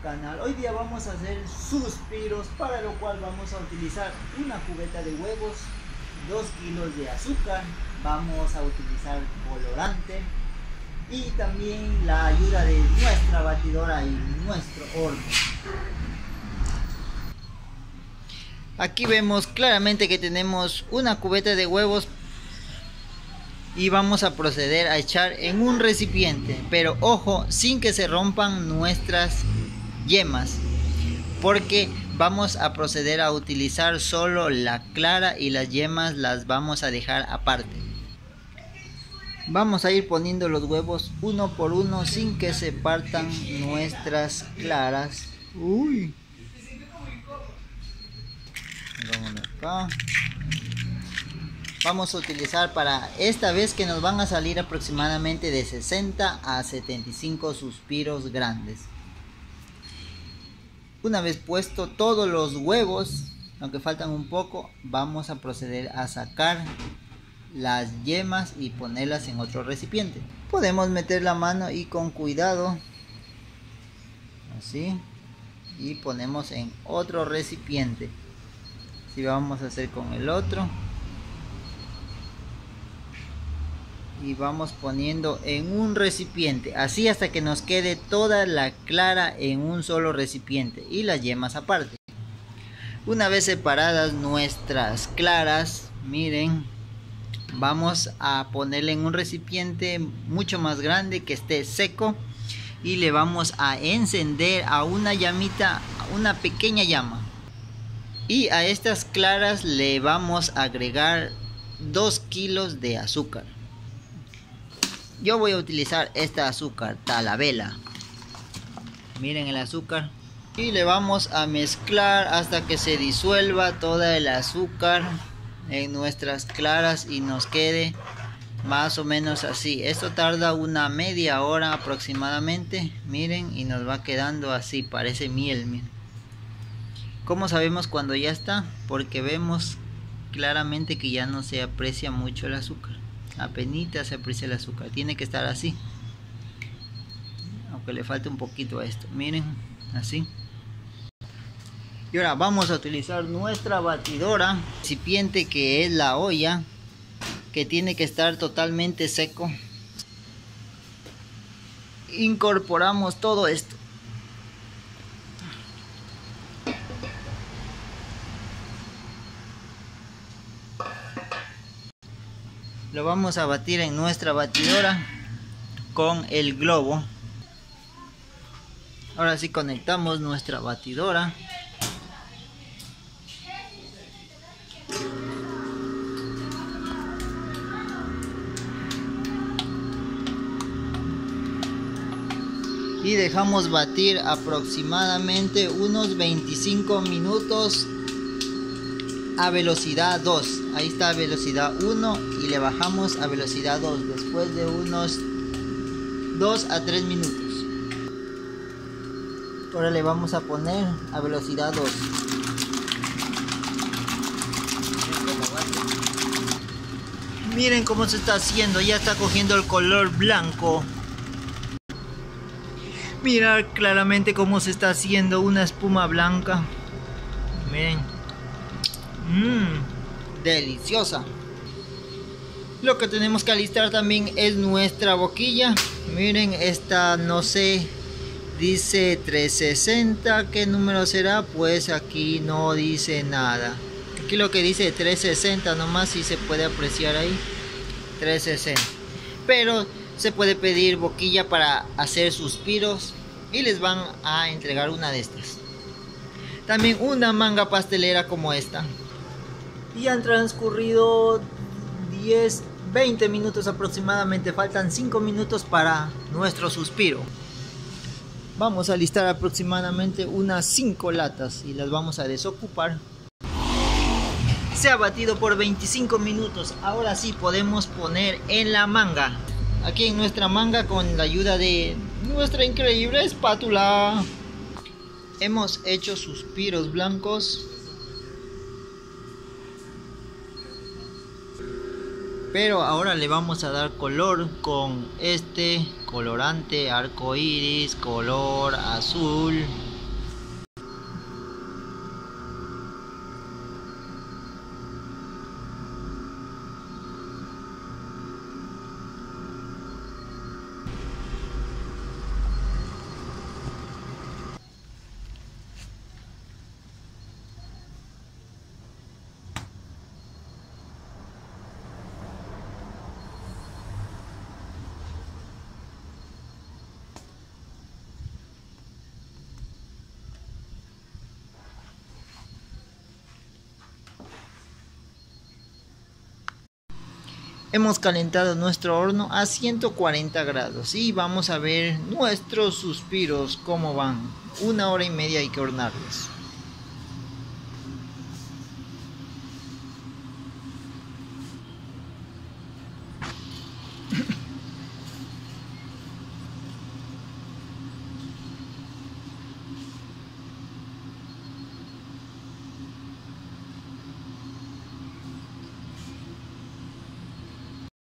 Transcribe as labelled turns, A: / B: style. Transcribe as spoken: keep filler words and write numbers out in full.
A: canal. Hoy día vamos a hacer suspiros, para lo cual vamos a utilizar una cubeta de huevos, dos kilos de azúcar, vamos a utilizar colorante y también la ayuda de nuestra batidora y nuestro horno. Aquí vemos claramente que tenemos una cubeta de huevos y vamos a proceder a echar en un recipiente, pero ojo, sin que se rompan nuestras yemas, porque vamos a proceder a utilizar solo la clara y las yemas las vamos a dejar aparte. Vamos a ir poniendo los huevos uno por uno sin que se partan nuestras claras. Uy. Vamos acá. Vamos a utilizar para esta vez que nos van a salir aproximadamente de sesenta a setenta y cinco suspiros grandes. Una vez puesto todos los huevos, aunque faltan un poco, vamos a proceder a sacar las yemas y ponerlas en otro recipiente. Podemos meter la mano y con cuidado, así, y ponemos en otro recipiente. Así vamos a hacer con el otro. Y vamos poniendo en un recipiente, así hasta que nos quede toda la clara en un solo recipiente y las yemas aparte. Una vez separadas nuestras claras, miren, vamos a ponerle en un recipiente mucho más grande que esté seco y le vamos a encender a una llamita, una pequeña llama, y a estas claras le vamos a agregar dos kilos de azúcar. Yo voy a utilizar esta azúcar Talavela. Miren el azúcar. Y le vamos a mezclar hasta que se disuelva toda el azúcar en nuestras claras y nos quede más o menos así. Esto tarda una media hora aproximadamente. Miren, y nos va quedando así, parece miel. Miren. ¿Cómo sabemos cuando ya está? Porque vemos claramente que ya no se aprecia mucho el azúcar. Apenita se aprecia el azúcar, tiene que estar así, aunque le falte un poquito a esto. Miren, así. Y ahora vamos a utilizar nuestra batidora, recipiente que es la olla, que tiene que estar totalmente seco. Incorporamos todo esto. Lo vamos a batir en nuestra batidora con el globo. Ahora sí conectamos nuestra batidora. Y dejamos batir aproximadamente unos veinticinco minutos a velocidad dos. Ahí está velocidad uno y le bajamos a velocidad dos después de unos dos a tres minutos. Ahora le vamos a poner a velocidad dos. Miren cómo se está haciendo, ya está cogiendo el color blanco. Mirar claramente cómo se está haciendo una espuma blanca. Miren. Mmm, deliciosa. Lo que tenemos que alistar también es nuestra boquilla. Miren, esta no sé, dice trescientos sesenta. ¿Qué número será? Pues aquí no dice nada. Aquí lo que dice trescientos sesenta nomás, si se puede apreciar ahí, trescientos sesenta. Pero se puede pedir boquilla para hacer suspiros y les van a entregar una de estas. También una manga pastelera como esta. Y han transcurrido diez, veinte minutos aproximadamente. Faltan cinco minutos para nuestro suspiro. Vamos a listar aproximadamente unas cinco latas y las vamos a desocupar. Se ha batido por veinticinco minutos. Ahora sí podemos poner en la manga. Aquí en nuestra manga, con la ayuda de nuestra increíble espátula, hemos hecho suspiros blancos. Pero ahora le vamos a dar color con este colorante arco iris, color azul. Hemos calentado nuestro horno a ciento cuarenta grados y vamos a ver nuestros suspiros cómo van. Una hora y media hay que hornarlos.